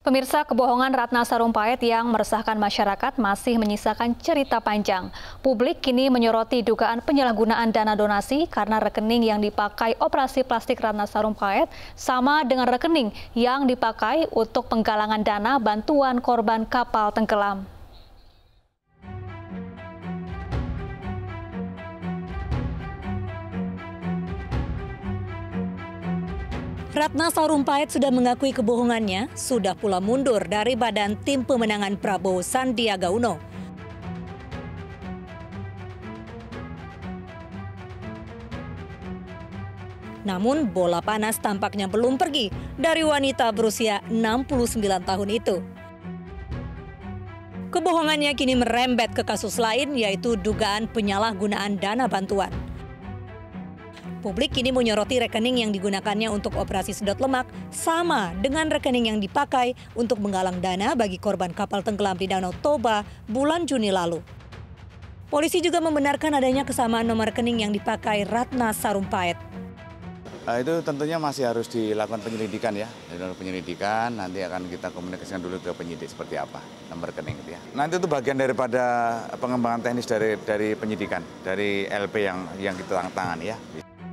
Pemirsa, kebohongan Ratna Sarumpait yang meresahkan masyarakat masih menyisakan cerita panjang. Publik kini menyoroti dugaan penyalahgunaan dana donasi karena rekening yang dipakai operasi plastik Ratna Sarumpait sama dengan rekening yang dipakai untuk penggalangan dana bantuan korban kapal tenggelam. Ratna Sarumpait sudah mengakui kebohongannya, sudah pula mundur dari Badan Tim Pemenangan Prabowo Sandiaga Uno. Namun bola panas tampaknya belum pergi dari wanita berusia 69 tahun itu. Kebohongannya kini merembet ke kasus lain, yaitu dugaan penyalahgunaan dana bantuan. Publik kini menyoroti rekening yang digunakannya untuk operasi sedot lemak sama dengan rekening yang dipakai untuk menggalang dana bagi korban kapal tenggelam di Danau Toba bulan Juni lalu. Polisi juga membenarkan adanya kesamaan nomor rekening yang dipakai Ratna Sarumpait. Itu tentunya masih harus dilakukan penyelidikan ya. Penyelidikan nanti akan kita komunikasikan dulu ke penyidik seperti apa nomor rekening itu ya. Nanti itu bagian daripada pengembangan teknis dari penyidikan, dari LP yang kita tangani ya.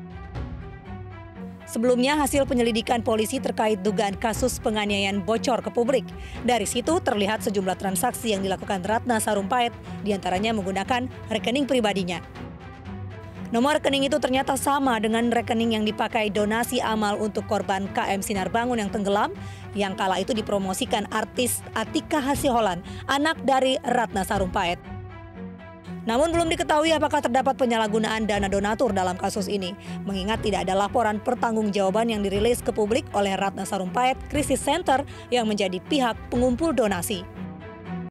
Sebelumnya hasil penyelidikan polisi terkait dugaan kasus penganiayaan bocor ke publik. Dari situ terlihat sejumlah transaksi yang dilakukan Ratna Sarumpait, diantaranya menggunakan rekening pribadinya. Nomor rekening itu ternyata sama dengan rekening yang dipakai donasi amal untuk korban KM Sinar Bangun yang tenggelam, yang kala itu dipromosikan artis Atika Hasiholan, anak dari Ratna Sarumpait. Namun belum diketahui apakah terdapat penyalahgunaan dana donatur dalam kasus ini, mengingat tidak ada laporan pertanggungjawaban yang dirilis ke publik oleh Ratna Sarumpait Crisis Center yang menjadi pihak pengumpul donasi.